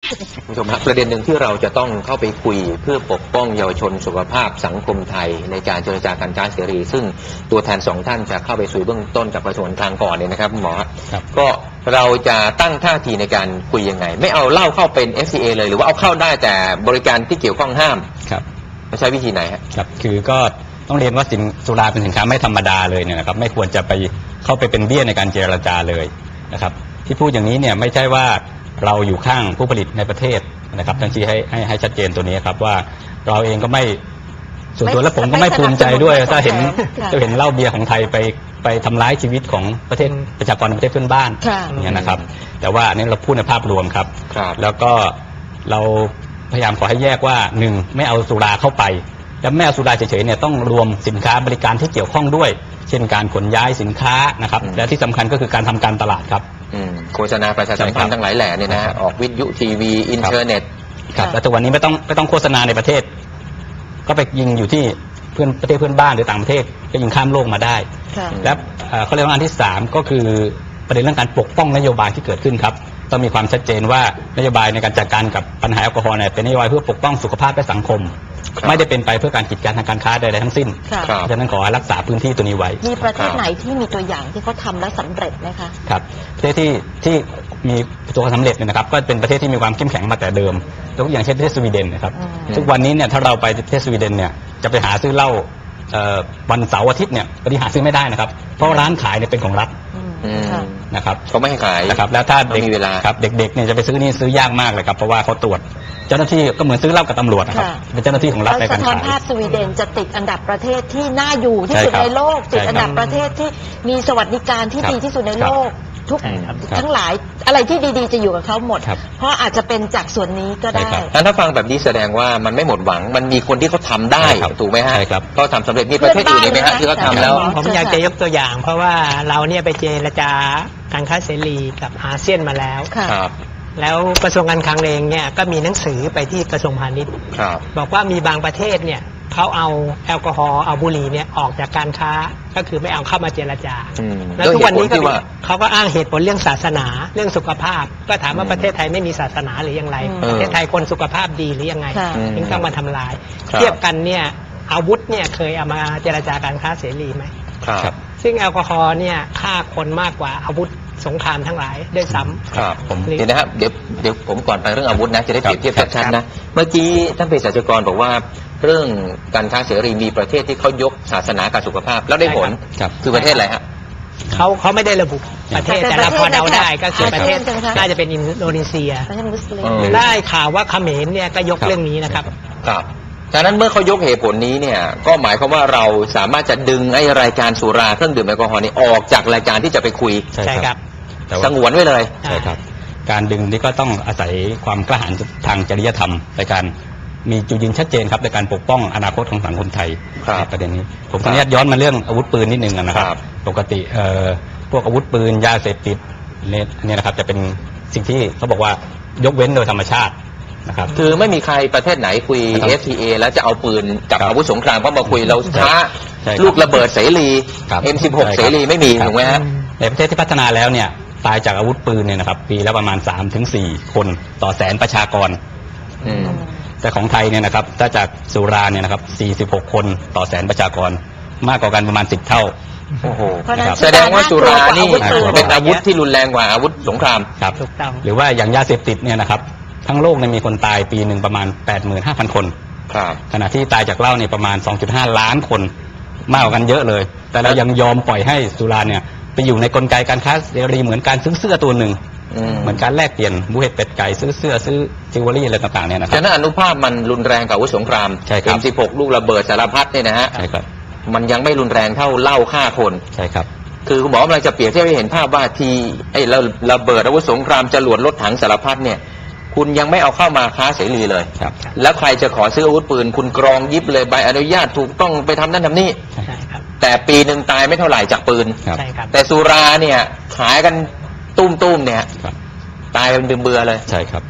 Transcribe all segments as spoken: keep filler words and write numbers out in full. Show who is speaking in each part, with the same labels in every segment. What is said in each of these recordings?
Speaker 1: ผู้ชมครับประเด็นหนึ่งที่เราจะต้องเข้าไปคุยเพื่อปกป้องเยาวชนสุขภาพสังคมไทยในการเจรจาการค้าเสรีซึ่งตัวแทนสองท่านจะเข้าไปคุยเบื้องต้นกับกระทรวงการคลังก่อนเนี่ยนะครับหมอก็เราจะตั้งท่าทีในการคุยยังไงไม่เอาเหล้าเข้าเป็น เอฟ ซี เอ เลยหรือว่าเอาเข้าได้แต่บริการที่เกี่ยวข้องห้ามครับใช้วิธีไหนครับ
Speaker 2: คือก็ต้องเรียนว่าสินสุราเป็นสินค้าไม่ธรรมดาเลยเนี่ยนะครับไม่ควรจะไปเข้าไปเป็นเบี้ยในการเจรจาเลยนะครับที่พูดอย่างนี้เนี่ยไม่ใช่ว่าเราอยู่ข้างผู้ผลิตในประเทศนะครับทั้งที่ให้ให้ให้ชัดเจนตัวนี้ครับว่าเราเองก็ไม่ส่วนตัวและผมก็ไม่ภูมิใจด้วยถ้าเห็นจะเห็นเหล้าเบียร์ของไทยไปไปทำร้ายชีวิตของประเทศประชากรประเทศเพื่อนบ้านเนี่ยนะครับแต่ว่านี่เราพูดในภาพรวมครับแล้วก็เราพยายามขอให้แยกว่าหนึ่งไม่เอาสุราเข้าไปและไม่เอาสุราเฉยๆเนี่ยต้องรวมสินค้าบริการที่เกี่ยวข้องด้วยเช่นการขนย้ายสินค้านะครับและที่สำคัญก็คือการทำการตลาดครับ
Speaker 1: โฆษณาประชาสัมพันธ์ทั้งหลายแหล่เนี่ยนะออกวิทยุทีวีอินเทอร์เน็ต
Speaker 2: ครับแล้วแต่วันนี้ไม่ต้องไม่ต้องโฆษณาในประเทศก็ไปยิงอยู่ที่เพื่อนประเทศเพื่อนบ้านหรือต่างประเทศก็ยิงข้ามโลกมาได้และเขาเรียกว่าอันที่สามก็คือประเด็นเรื่องการปกป้องนโยบายที่เกิดขึ้นครับต้องมีความชัดเจนว่านโยบายในการจัดการกับปัญหาแอลกอฮอล์เนี่ยเป็นนโยบายเพื่อปกป้องสุขภาพและสังคมไม่ได้เป็นไปเพื่อการกีดกันทางการค้าใดๆทั้งสิ้นฉะนั้นขอให้รักษาพื้นที่ตัวนี้ไว้
Speaker 3: มีประเทศไหนที่มีตัวอย่างที่เขาทำแล้วสำเร็จไหมคะ
Speaker 2: ครับประเทศที่ที่มีตัวสำเร็จเนี่ยนะครับก็เป็นประเทศที่มีความเข้มแข็งมาแต่เดิมยกตัวอย่างเช่นประเทศสวีเดนนะครับทุกวันนี้เนี่ยถ้าเราไปประเทศสวีเดนเนี่ยจะไปหาซื้อเหล้าวันเสาร์อาทิตย์เนี่ยปฏิหาซื้อไม่ได้นะครับเพราะร้านขายเนี่ยเป็นของรัฐนะครับ
Speaker 1: เขาไม่ให้ขาย
Speaker 2: นะครับแล้วถ้าเด็กครับเด็กๆเนี่ยจะไปซื้อนี่ซื้อยากมากเลยครับเพราะว่าเขาตรวจเจ้าหน้าที่ก็เหมือนซื้อเหล้ากับตำรวจนะครับเป็นเจ้าหน้าที่ของรัฐในการขาย
Speaker 3: สะท้อนภาพสวีเดนจะติดอันดับประเทศที่น่าอยู่ที่สุดในโลกติดอันดับประเทศที่มีสวัสดิการที่ดีที่สุดในโลกทุกทั้งหลายอะไรที่ดีๆจะอยู่กับเขาหมดเพราะอาจจะเป็นจากส่วนนี้ก็ได้
Speaker 1: ถ้าฟังแบบนี้แสดงว่ามันไม่หมดหวังมันมีคนที่เขาทาได้ถูกไหมฮะเขาทำสำเร็จมีประเทศอื่นไหมฮะที่เขาทำแล้ว
Speaker 4: ผมอยากจะยกตัวอย่างเพราะว่าเราเนี่ยไปเจรจาการค้าเสรีกับอาเซียนมาแล้วแล้วกระทรวงการคลังเองเนี่ยก็มีหนังสือไปที่กระทรวงพาณิชย์บอกว่ามีบางประเทศเนี่ยเขาเอาแอลกอฮอล์เอาบุหรี่เนี่ยออกจากการค้าก็คือไม่เอาเข้ามาเจรจาแล้วทุกวันนี้ก็เขาก็อ้างเหตุผลเรื่องศาสนาเรื่องสุขภาพก็ถามว่าประเทศไทยไม่มีศาสนาหรือยังไรประเทศไทยคนสุขภาพดีหรือยังไงถึงต้องมาทำลายเทียบกันเนี่ยอาวุธเนี่ยเคยเอามาเจรจาการค้าเสรีไหมซึ่งแอลกอฮอล์เนี่ยฆ่าคนมากกว่าอาวุธสงครามทั้งหลายด้วยซ้ำ
Speaker 1: ครับผมเดี๋ยวนะครับเดี๋ยวเดี๋ยวผมก่อนไปเรื่องอาวุธนะจะได้เปรียบเทียบชัดๆนะเมื่อกี้ท่านเภสัชกรบอกว่าเรื่องการค้าเสรีมีประเทศที่เขายกศาสนากับสุขภาพแล้วได้ผลคือประเทศอะไรฮะ
Speaker 4: เขาเขาไม่ได้ระบุประเทศแต่เราพอเดาได้ก็คือประเทศน่าจะเป็นอินโดนีเซียได้ข่าวว่าเขมรเนี่ยก็ยกเรื่องนี้นะครับ
Speaker 1: ครับฉะนั้นเมื่อเขายกเหตุผลนี้เนี่ยก็หมายความว่าเราสามารถจะดึงไอ้รายการสุราเครื่องดื่มแอลกอฮอล์นี้ออกจากรายการที่จะไปคุย
Speaker 4: ใช่ครับ
Speaker 1: สงวนไว้เลย
Speaker 2: ใช่ครับการดึงนี่ก็ต้องอาศัยความกล้าหาญทางจริยธรรมในการมีจุดยืนชัดเจนครับในการปกป้องอนาคตของสังคมไทยประเด็นนี้ผมขออนุญาตย้อนมาเรื่องอาวุธปืนนิดนึงนะครับปกติพวกอาวุธปืนยาเสพติดเนี่ยนะครับจะเป็นสิ่งที่เขาบอกว่ายกเว้นโดยธรรมชาตินะครับ
Speaker 1: คือไม่มีใครประเทศไหนคุย เอฟ ที เอ แล้วจะเอาปืนกับอาวุธสงครามก็มาคุยเราช้าลูกระเบิดเสรี เอ็ม สิบหก เสรีไม่มีถูกไหมฮะ
Speaker 2: ในประเทศที่พัฒนาแล้วเนี่ยตายจากอาวุธปืนเนี่ยนะครับปีละประมาณ สามถึงสี่ คนต่อแสนประชากรแต่ของไทยเนี่ยนะครับถ้าจากสุราเนี่ยนะครับสี่สิบหกคนต่อแสนประชากรมากกว่ากันประมาณสิบเท่า
Speaker 1: โอ้โหแสดงว่าสุรานี่เป็นอาวุธที่รุนแรงกว่าอาวุธสงคราม
Speaker 2: ครับหรือว่าอย่างยาเสพติดเนี่ยนะครับทั้งโลกเนี่ยมีคนตายปีหนึ่งประมาณ แปดหมื่นห้าพัน คนขณะที่ตายจากเหล้าเนี่ยประมาณ สองจุดห้า ล้านคนมากกว่ากันเยอะเลยแต่เรายังยอมปล่อยให้สุราเนี่ยไปอยู่ในกลไกการค้าเสรีเหมือนการซื้อเสื้อตัวหนึ่งเหมือนการแลกเปลี่ยนบุเห็ดเป็ดไก่ซื้อเสื้อซื้อจิวเวลรี่อะไรต่างๆเนี่ยนะครับ
Speaker 1: ฉะนั้นอนุภาพมันรุนแรงกับอาวุธสงคราม
Speaker 2: ใช่ครับ
Speaker 1: เอ็ม สิบหก ลูกระเบิดสารพัดเนี่ยนะฮะ
Speaker 2: ใช่ครับ
Speaker 1: มันยังไม่รุนแรงเท่าเหล้าฆ่าคน
Speaker 2: ใช่ครับ
Speaker 1: คือคุณหมอกำลังจะเปรียบเทียบให้เห็นภาพว่าทีไอ้ระเบิดอาวุธสงครามจรวดรถถังสารพัดเนี่ยคุณยังไม่เอาเข้ามาค้าเสรีเลยแล้วใครจะขอซื้ออาวุธปืนคุณกรองยิบเลยใบอนุญาตถูกต้องไปทำนั่นทำนี่แต่ปีหนึ่งตายไม่เท่าไหร่จากปืนแต่สุราเนี่ยขายกันตุ้มๆเนี่ยตายเป็นเบื่อเลย
Speaker 2: ใช่ครับ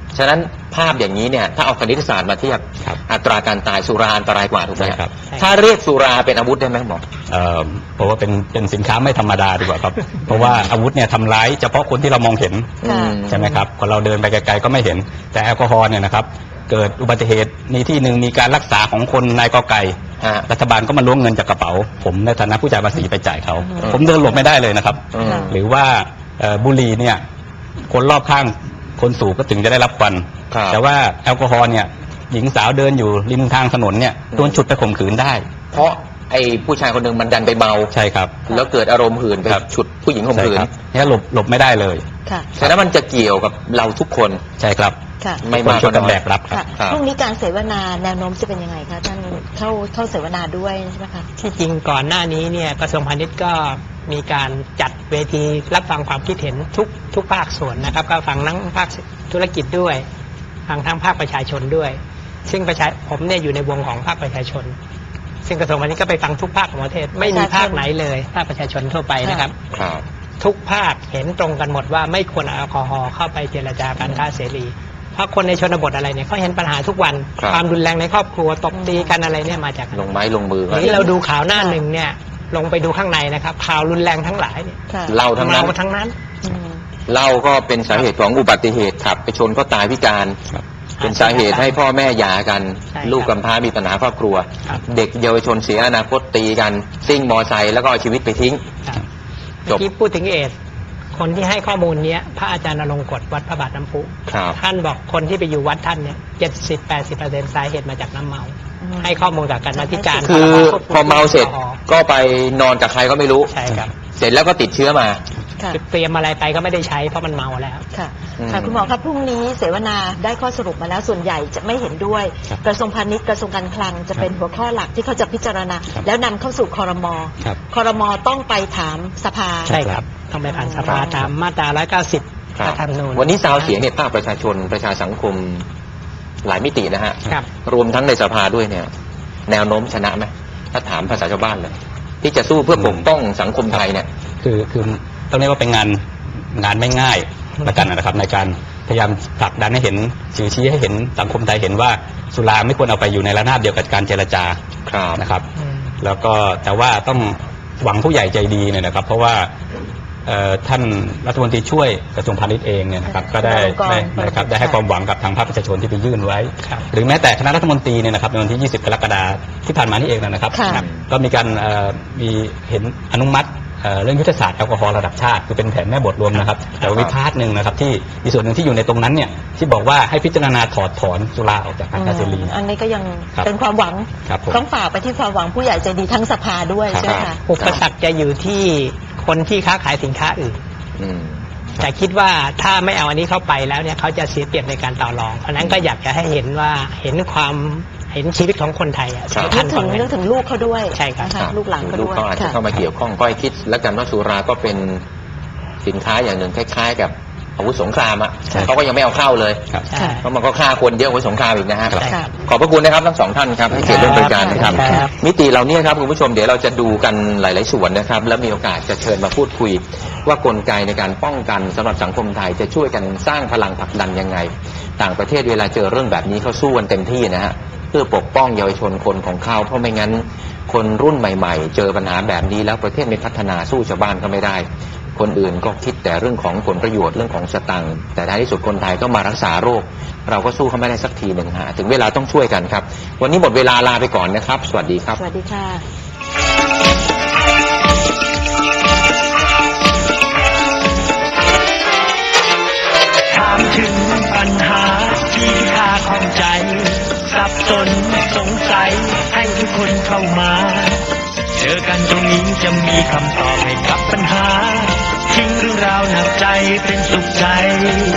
Speaker 1: ฉะนั้นภาพอย่างนี้เนี่ยถ้าเอาคณิตศาสตร์มาเทียบอัตราการตายสุราอันตรายกว่าถูกไหมครับถ้าเรียกสุราเป็นอาวุธได้ไหมหมอ
Speaker 2: เอ่อเพราะว่าเป็นเป็นสินค้าไม่ธรรมดาดีกว่าครับ เพราะว่าอาวุธเนี่ยทำร้ายเฉพาะคนที่เรามองเห็นใช่ไหมครับพอเราเดินไปไกลๆก็ไม่เห็นแต่แอลกอฮอล์เนี่ยนะครับเกิดอุบัติเหตุในที่หนึ่งมีการรักษาของคนนายกอไก่รัฐบาลก็มาล้วงเงินจากกระเป๋าผมในฐานะผู้จ่ายภาษีไปจ่ายเขาผมเดินหลบไม่ได้เลยนะครับหรือว่าบุหรี่เนี่ยคนรอบข้างคนสูบก็ถึงจะได้รับควันแต่ว่าแอลกอฮอล์เนี่ยหญิงสาวเดินอยู่ริมทางถนนเนี่ยโดนฉุดไปข่มขืนได้
Speaker 1: เพราะไอ้ผู้ชายคนหนึ่งมันดันไปเมา
Speaker 2: ใช่ครับ
Speaker 1: แล้วเกิดอารมณ์หื่นไปฉุดผู้หญิงข่มขืน
Speaker 2: เนี่ยหลบหลบไม่ได้เลย
Speaker 1: แต่นั้นมันจะเกี่ยวกับเราทุกคน
Speaker 2: ใช่ครับ
Speaker 1: ไม่มากก็
Speaker 2: แบกรับครับ
Speaker 3: พรุ่งนี้การเสวนาแนวโน้มจะเป็นยังไงคะท่านเข้าเข้าเสวนาด้วยใช่ไหมคะ
Speaker 4: ที่จริงก่อนหน้านี้เนี่ยกระทรวงพาณิชย์ก็มีการจัดเวทีรับฟังความคิดเห็นทุกทุกภาคส่วนนะครับก็ฟังทั้งภาคธุรกิจด้วยฟังทั้งภาคประชาชนด้วยซึ่งประชาผมเนี่ยอยู่ในวงของภาคประชาชนซึ่งกระทรวงพาณิชย์ก็ไปฟังทุกภาคของประเทศไม่มีภาคไหนเลยภาคประชาชนทั่วไปนะครับทุกภาคเห็นตรงกันหมดว่าไม่ควรเอาแอลกอฮอล์เข้าไปเจรจาการค้าเสรีเพราะคนในชนบทอะไรเนี่ยเขาเห็นปัญหาทุกวันความรุนแรงในครอบครัวตบตีกันอะไรเนี่ยมาจาก
Speaker 1: ลงไม้ลงมือ
Speaker 4: นี่เราดูข่าวหน้าหนึ่งเนี่ยลงไปดูข้างในนะครับข่าวรุนแรงทั้งหลายเนี่ย
Speaker 1: เล่าทั้งนั้น
Speaker 4: ทั้งนั้น
Speaker 1: เล่าก็เป็นสาเหตุของอุบัติเหตุขับไปชนก็ตายพิการเป็นสาเหตุให้พ่อแม่หย่ากันลูกกำพร้ามีปัญหาครอบครัวเด็กเยาวชนเสียอนาคตตีกันซิ่งมอไซค์แล้วก็เอาชีวิตไปทิ้ง
Speaker 4: จบที่พูดถึงเอดคนที่ให้ข้อมูลเนี้ยพระอาจารย์ณรงค์กฎวัดพระบาทน้ำพุท่านบอกคนที่ไปอยู่วัดท่านเนี่ยเจ็ดสิบแปดสิบเปอร์เซ็นต์สาเหตุมาจากน้ำเมาให้ข้อมูลกับการมาธิการ
Speaker 1: คือพอเมาเสร็จก็ไปนอนกับใครก็ไม่รู้
Speaker 4: ใช่ครับ
Speaker 1: เสร็จแล้วก็ติดเชื้อมา
Speaker 4: เตรียมอะไรไปก็ไม่ได้ใช้เพราะมันเมาแล้ว
Speaker 3: ค่ะค่ะคุณหมอครับพรุ่งนี้เสวนาได้ข้อสรุปมาแล้วส่วนใหญ่จะไม่เห็นด้วยกระทรวงพาณิชย์กระทรวงการคลังจะเป็นหัวข้อหลักที่เขาจะพิจารณาแล้วนำเข้าสู่ครม.ครม.ต้องไปถามสภา
Speaker 4: ใช่ครับต้องไปผ่านสภาตามมาตราหนึ่งร้อยเก้าสิบรัฐธรรมนูญ
Speaker 1: วันนี้ซาวเสียงเนี่ยภาคประชาชนประชาสังคมหลายมิตินะฮะรวมทั้งในสภาด้วยเนี่ยแนวโน้มชนะไหมถ้าถามภาษาชาวบ้านเลยที่จะสู้เพื่อปกป้องสังคมไทยเนี่ย
Speaker 2: คือคือต้องเรียกว่าเป็นงานงานไม่ง่ายละกันนะครับในการพยายามผลักดันให้เห็นชี้ชี้ให้เห็นสังคมไทยเห็นว่าสุราไม่ควรเอาไปอยู่ในระนาบเดียวกับการเจรจานะครับแล้วก็แต่ว่าต้องหวังผู้ใหญ่ใจดีเนี่ยนะครับเพราะว่าท่านรัฐมนตรีช่วยกระทรวงพาณิชย์เองเนี่ยนะครับก็ได้นะครับได้ให้ความหวังกับทางภาคประชาชนที่ไปยื่นไว้หรือแม้แต่คณะรัฐมนตรีเนี่ยนะครับในวันที่ยี่สิบกรกฎาคมที่ผ่านมานี่เองนะครับก็มีการมีเห็นอนุมัติเรื่องยุทธศาสตร์แอลกอฮอล์ระดับชาติคือเป็นแผนแม่บทรวมนะครับแต่วิพาทหนึ่งนะครับที่มีส่วนหนึ่งที่อยู่ในตรงนั้นเนี่ยที่บอกว่าให้พิจารณาถอดถอนสุราออกจากการค้าเสรี
Speaker 3: อันนี้ก็ยังเป็นความหวังต้องฝากไปที่ความหวังผู้ใหญ่ใจดีทั้งสภาด้วยใช่ไหมคะ
Speaker 4: อุปสรรคจะอยู่ที่คนที่ค้าขายสินค้าอื่นแต่คิดว่าถ้าไม่เอาอันนี้เข้าไปแล้วเนี่ยเขาจะเสียเปรียบในการต่อรองเพราะนั้นก็อยากจะให้เห็นว่าเห็นความเห็นชีวิตของคนไทยอ่ะ
Speaker 3: นึกถึงนึกถึงลูกเขาด้วย
Speaker 4: ใช่ครับ
Speaker 3: ลูกหลานเขาด้วย
Speaker 1: ลูกก็อาจจะเข้ามาเกี่ยวข้องก็ให้คิดแล้วกันว่าสุราก็เป็นสินค้าอย่างหนึ่งคล้ายๆกับอาวุธสงครามอ่ะเขาก็ยังไม่เอาเข้าเลยเพราะมันก็ฆ่าคนเยอะกว่าสงครามอีกนะฮะขอบพระคุณนะครับทั้งสองท่านครับให้เกียรติร่วมรายการนะครับมิติเราเนี่ยครับคุณผู้ชมเดี๋ยวเราจะดูกันหลายๆส่วนนะครับแล้วมีโอกาสจะเชิญมาพูดคุยว่ากลไกในการป้องกันสำหรับสังคมไทยจะช่วยกันสร้างพลังผลักดันยังไงต่างประเทศเวลาเจอเรื่องแบบนี้เขาสู้กันเต็มที่นะฮะเพื่อปกป้องเยาวชนคนของเขาเพราะไม่งั้นคนรุ่นใหม่ๆเจอปัญหาแบบนี้แล้วประเทศไม่พัฒนาสู้ชาวบ้านก็ไม่ได้คนอื่นก็คิดแต่เรื่องของผลประโยชน์เรื่องของสตังค์แต่ท้ายที่สุดคนไทยก็มารักษาโรคเราก็สู้เขาไม่ได้สักทีหนึ่งฮะถึงเวลาต้องช่วยกันครับวันนี้หมดเวลาลาไปก่อนนะครับสวัสดีครับ
Speaker 3: สวัสดีค่ะ
Speaker 5: ถามถึงปัญหาที่ข้าข้องใจสับสนสงสัยให้ทุกคนเข้ามาเจอกันตรงนี้จะมีคำตอบให้กับปัญหาทิ้งเรื่องราวหนักใจเป็นสุขใจ